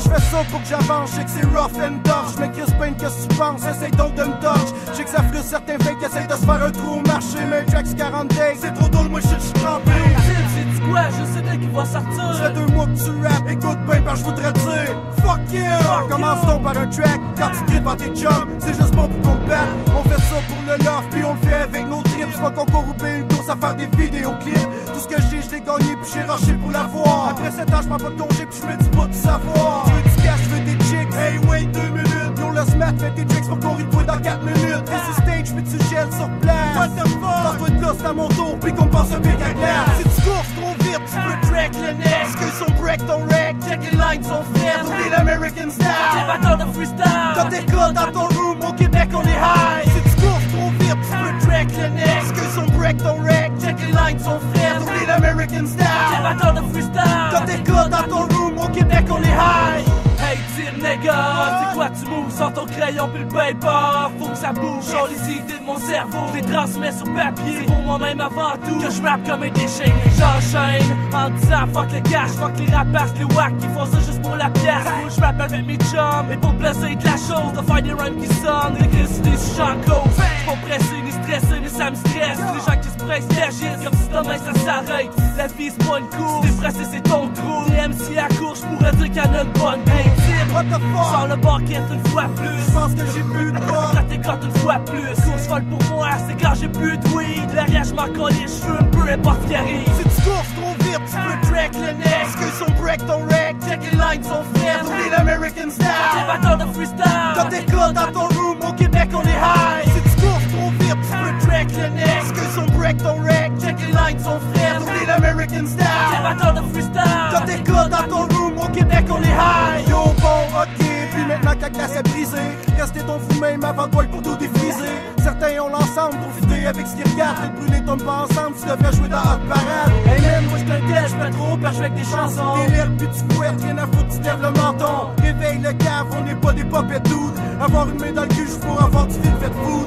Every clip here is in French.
je fais ça pour que j'avance, je sais que c'est rough and tough. Je m'écris Spain, qu'est-ce que tu penses? Essaye donc de me touch. Je sais que ça frustre certains fakes qui essayent de se faire un trou au marché. Mais Jax 40 days, c'est trop drôle, moi je suis trempé. J'ai dit quoi? Je sais dès qu'il va sortir. Ça fait 2 mois que tu rappes, écoute ben, parce que je voudrais dire fuck yeah! Commence donc par un track, quand tu grippes à tes chums, c'est juste bon pour qu'on te batte. On fait ça pour le love, puis on le fait avec nos trips. C'est pas qu'on court ou bien une course à faire des vidéoclips. Tout ce que j'ai, je l'ai gagné, puis j'ai rushé pour l'avoir. Après 7 ans, je prends pas de congé, puis je me dis pas de savoir. Tu veux du cash, je veux des chicks, hey wait 2 minutes. Yo le smat, fais tes tricks pour qu'on rit dans 4 minutes. This is stage, puis tu gèles sur place. What the fuck? Sors-toi de là, c'est à mon tour, puis qu'on passe un pic à glace. Si tu courses trop vite, tu peux track le next. Que son break ton rec, check les lines sont faites. On est l'American style. T'es batteur de freestyle. T'as tes codes dans ton room, au Québec on est high. Si tu courses trop vite, tu peux track le next. Que son break ton rec, check les lines sont faites. On est l'American style. T'es batteur de freestyle. T'as tes codes dans ton room, au Québec on est high. Hey team nigga, c'est quoi tu moves? Sors ton crayon puis le paper. Faut que ça bouge, sur les idées de mon cerveau. Je les transmets sur papier, c'est pour moi-même avant tout. Que je rappe comme un déchet, j'enchaîne en disant fuck le cash, fuck les rapaces, les wack qui font ça juste pour la pièce. Moi je rappe avec mes chums, et pour le plaisir de la chose, de faire des rhymes qui sonnent, d'électricité sur champ cause. J'suis pas pressé ni stressé, mais ça me stresse. Les gens qui se pressent d'agir comme si demain ça s'arrête. La vie c'est pas une course, t'es pressé c'est ton trou. T'es MC à court, j'pourrais dire qu'il y en a une bonne. What the fuck? Sors le bucket une fois plus. J'pense que j'ai plus de quoi. Quand t'es cote une fois plus. Course folle pour moi, c'est quand j'ai plus de weed. Derrière j'm'en colle les cheveux, peu importe ce qui arrive. Si tu courses trop vite, tu peux track le next. Que son break ton rec, check les lines sont faites. On est l'American style. T'es batteur de freestyle. T'as tes codes dans ton room, au Québec on est high. Si tu courses trop vite, tu peux track le next. Que son break ton rec, check les lines sont faites. On est l'American style. T'es batteur de freestyle. T'as tes codes dans ton room, au Québec on est high. Yo bon, ok, puis maintenant que la glace est brisée, restez ton fou même avant toi pour tout défriser. Certains ont l'ensemble, profiter avec ce qu'ils regardent. Les brûlés tombent pas ensemble, tu devrais jouer dans Hot Parade. Hey man, moi j'te tel, j'fais trop, perche avec des chansons. Délire puis tu fouettes, rien à foutre, tu te lèves le menton. Réveille le cave, on n'est pas des popettes doutes. Avoir une main dans le cul, juste pour avoir du vide, fait food.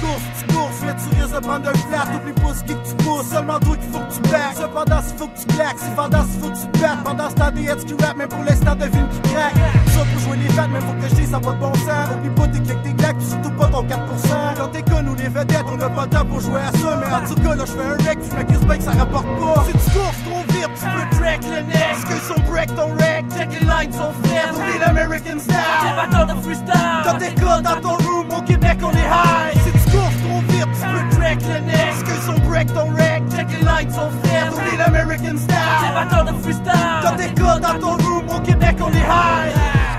Tu courses, mais tu risques de prendre un flat. Oublie pas ce qui que tu pousses, seulement toi qu'il faut que tu back. Cependant, s'il faut que tu claques, cependant, s'il faut que tu te battes. Pendant ce temps, des heads qui rap, même pour l'instant, devine qui craque. Ça pour jouer les fêtes, même faut que je dise, ça va de bon sens. Oublie pas tes clics, tes claques, puis surtout pas ton 4%. Quand t'es con ou les vedettes, on a pas le temps pour jouer à ça. Mais en tout cas, là, je fais un rec, je m'accuse bien que ça rapporte pas. Si tu courses trop vite, tu peux track le next. Que son break ton rec, check les lines sont faites. On est l'American style. T'es batteur de freestyle. T'as tes codes dans ton room, au Québec on est high. Si tu courses trop vite, tu peux track le next. Que son break ton rec, check les lines sont faites. On est l'American style. T'es batteur de freestyle. T'as tes codes dans ton room, au Québec on est high.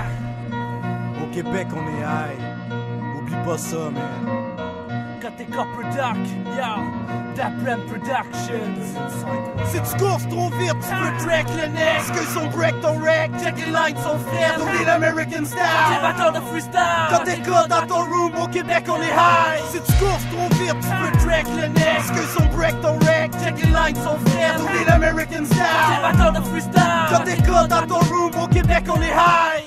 Au Québec on est high. Oublie pas ça, man. Quand t'es copper dark, yo, Daprem Productions. Si tu courses trop vite, tu peux track le next. Que son break ton rec, check les lines sont faites. On est l'American style. T'es batteur de freestyle. T'as tes codes dans ton room, au Québec on est high. Si tu courses trop vite, tu peux track le next. Que son break ton rec, check les lines sont faites. On est l'American style. T'es batteur de freestyle. T'as tes codes dans ton room, au Québec on est high.